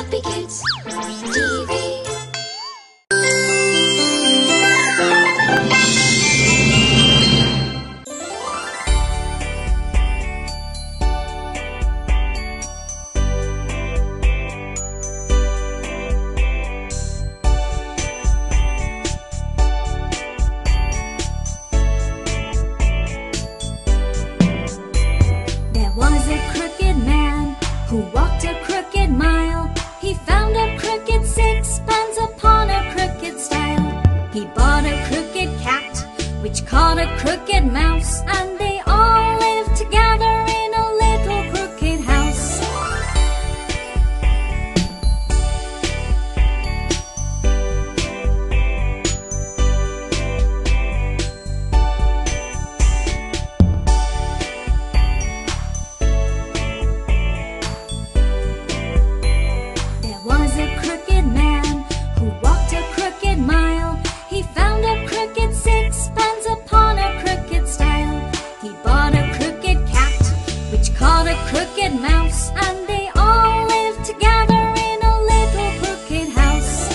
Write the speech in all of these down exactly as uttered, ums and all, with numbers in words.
Happy Kids T V. There was a crooked man who walked a crooked mile. He found a crooked sixpence upon a crooked stile. He bought a crooked cat, which caught a crooked mouse, and they all lived together in a little crooked house. There was a crooked man who walked a crooked mile. He found a crooked sixpence upon a crooked stile. He bought a crooked cat, which caught a crooked mouse, and they all lived together in a little crooked house.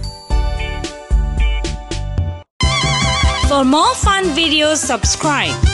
For more fun videos, subscribe.